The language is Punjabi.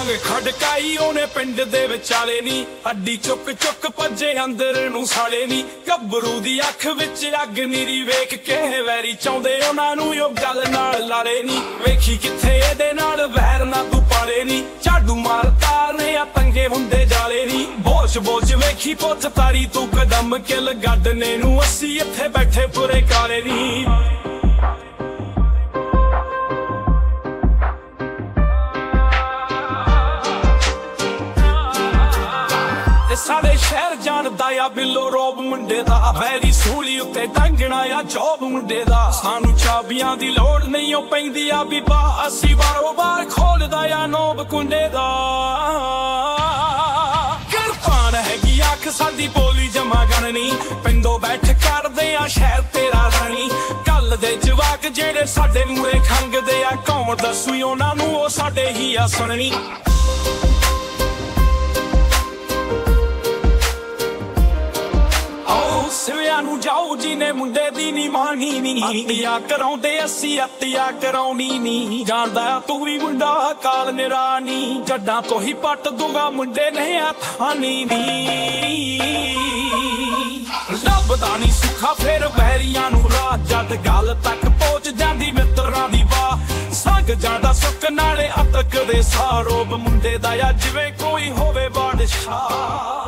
ਡਾਂਗ ਖੜਕਾਈ ਉਹਨੇ ਪਿੰਡ ਦੇ ਵਿਚਾਲੇ ਨੀ, ਅੱਡੀ ਚੁੱਕ ਚੁੱਕ ਭੱਜੇ ਅੰਦਰ ਨੂੰ ਸਾਲੇ ਨੀ। ਗੱਭਰੂ ਦੀ ਅੱਖ ਵਿੱਚ ਅੱਗ ਨੀਰੀ ਵੇਖ ਕੇ ਵੈਰੀ ਚਾਹੁੰਦੇ ਉਹਨਾਂ ਨੂੰ ਉਹ ਗੱਲ ਨਾਲ ਲਾਲੇ ਨੀ। ਵੇਖੀ ਕਿੱਥੇ ਇਹਦੇ ਨਾਲ ਵੈਰ ਨਾ ਤੂੰ ਪਾਲੇ ਨੀ, ਝਾੜੂ ਮਾਰਤਾ ਨੇ ਆ ਤੰਗੇ ਹੁੰਦੇ ਜਾਲੇ ਨੀ। ਬੋਝ ਬੋਝ ਵੇਖੀ ਪੁੱਤ ਤਾਰੀ ਤੂੰ ਕਦਮ ਕਿਲ ਗੱਡਨੇ ਨੂੰ, ਅਸੀਂ ਇੱਥੇ ਬੈਠੇ ਪੁਰੇ ਕਾਲੇ ਨੀ। ਸਾਡੇ ਸ਼ਹਿਰ ਜਾਣਦਾ ਆ ਬਿੱਲੋ ਰੋਬ ਮੁੰਡੇ ਦਾ, ਵੈਰੀ ਸੂਲੀ ਉੱਤੇ ਟੰਗਣਾ ਆ ਜੋਬ ਮੁੰਡੇ ਦਾ। ਸਾਨੂੰ ਚਾਬੀਆਂ ਦੀ ਲੋੜ ਨਹੀਂ ਉਹ ਪੈਂਦੀ ਆ ਬੀਬਾ, ਅਸੀਂ ਬਾਰੋ ਬਾਰ ਖੋਲਦਾ ਆ ਨੋਬ ਕੁੰਡੇ ਦਾ। ਕਿਰਪਾਨ ਹੈਗੀ ਅੱਖ ਸਾਡੀ ਬੋਲੀ ਜਮਾ ਗਣਨੀ, ਪਿੰਡੋਂ ਬੈਠ ਕਰਦੇ ਆ ਸ਼ਹਿਰ ਤੇਰਾ ਰਾਣੀ। ਕੱਲ ਦੇ ਜਵਾਕ ਜਿਹੜੇ ਸਾਡੇ ਮੂਹਰੇ ਖੰਗਦੇ ਆ, ਕੌਣ ਦੱਸੂ ਉਹਨਾਂ ਨੂੰ ਉਹ ਸਾਡੇ ਹੀ ਆ ਸੁਣਨੀ। ਸਿਵਿਆਂ ਨੂੰ ਜਾਓ ਜੀ ਨੇ ਮੁੰਡੇ ਦੀ ਨੀ ਮਾਣੀ ਨੀ, ਅੱਤਿਆ ਕਰਾਉਂਦੇ ਅਸੀਂ ਅੱਤਿਆ ਕਰਾਉਣੀ ਨੀ। ਜਾਣਦਾ ਤੂੰ ਵੀ ਮੁੰਡਾ ਕਾਲ ਨਿਰਾਨੀ, ਜੱਡਾਂ ਤੋਂ ਹੀ ਪੱਟ ਦੂੰਗਾ ਮੁੰਡੇ ਨੇ ਹੱਥਾਨੀ ਨੀ। ਲੱਭਦਾ ਨੀ ਸੁੱਖਾ ਫੇਰ ਵੈਰੀਆਂ ਨੂੰ ਰਾਹ, ਜਦ ਗੱਲ ਤੱਕ ਪਹੁੰਚ ਜਾਂਦੀ ਮਿੱਤਰਾਂ ਦੀ ਵਾਹ। ਸੰਗ ਜਾਂਦਾ ਸੁੱਕ ਨਾਲੇ ਅਤਕ ਦੇ ਸਾਰੋਬ ਮੁੰਡੇ ਦਾ ਆ, ਜਿਵੇਂ ਕੋਈ ਹੋਵੇ ਬਾਦਸ਼ਾਹ।